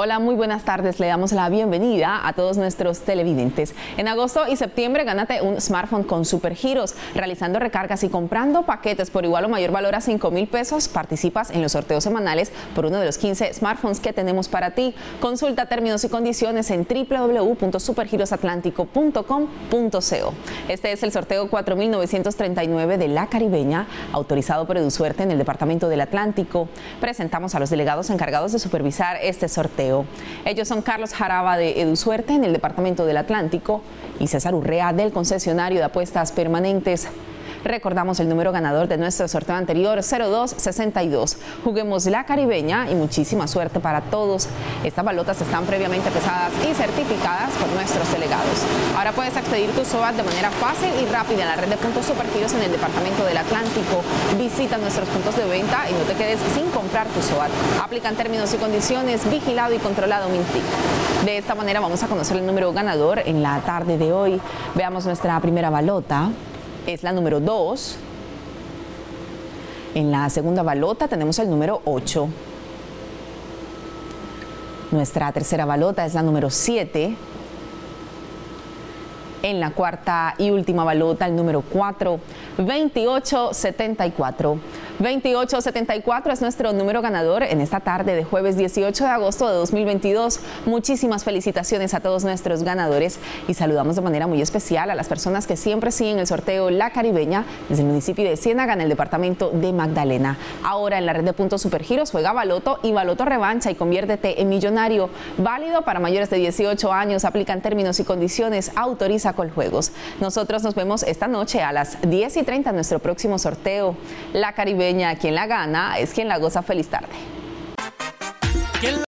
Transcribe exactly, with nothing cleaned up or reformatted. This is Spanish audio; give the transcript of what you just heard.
Hola, muy buenas tardes. Le damos la bienvenida a todos nuestros televidentes. En agosto y septiembre, gánate un smartphone con Supergiros. Realizando recargas y comprando paquetes por igual o mayor valor a cinco mil pesos, participas en los sorteos semanales por uno de los quince smartphones que tenemos para ti. Consulta términos y condiciones en w w w punto supergirosatlántico punto com punto co. Este es el sorteo cuatro mil novecientos treinta y nueve de La Caribeña, autorizado por EduSuerte en el Departamento del Atlántico. Presentamos a los delegados encargados de supervisar este sorteo. Ellos son Carlos Jaraba de EduSuerte en el Departamento del Atlántico y César Urrea del concesionario de apuestas permanentes. Recordamos el número ganador de nuestro sorteo anterior, cero dos sesenta y dos. Juguemos La Caribeña y muchísima suerte para todos. Estas balotas están previamente pesadas y certificadas por nuestros delegados. Ahora puedes expedir tu SOAT de manera fácil y rápida en la red de puntos Supergiros en el Departamento del Atlántico. Visita nuestros puntos de venta y no te quedes sin comprar tu SOAT. Aplican términos y condiciones, vigilado y controlado Mintic. De esta manera vamos a conocer el número ganador en la tarde de hoy. Veamos nuestra primera balota. Es la número dos. En la segunda balota tenemos el número ocho. Nuestra tercera balota es la número siete. En la cuarta y última balota, el número cuatro, veintiocho setenta y cuatro. veintiocho setenta y cuatro es nuestro número ganador en esta tarde de jueves dieciocho de agosto de dos mil veintidós. Muchísimas felicitaciones a todos nuestros ganadores y saludamos de manera muy especial a las personas que siempre siguen el sorteo La Caribeña desde el municipio de Ciénaga en el departamento de Magdalena. Ahora en la red de puntos Supergiros juega Baloto y Baloto Revancha y conviértete en millonario. Válido para mayores de dieciocho años, aplican términos y condiciones, autoriza Coljuegos. Nosotros nos vemos esta noche a las diez y treinta en nuestro próximo sorteo. La Caribeña, quien la gana es quien la goza. Feliz tarde.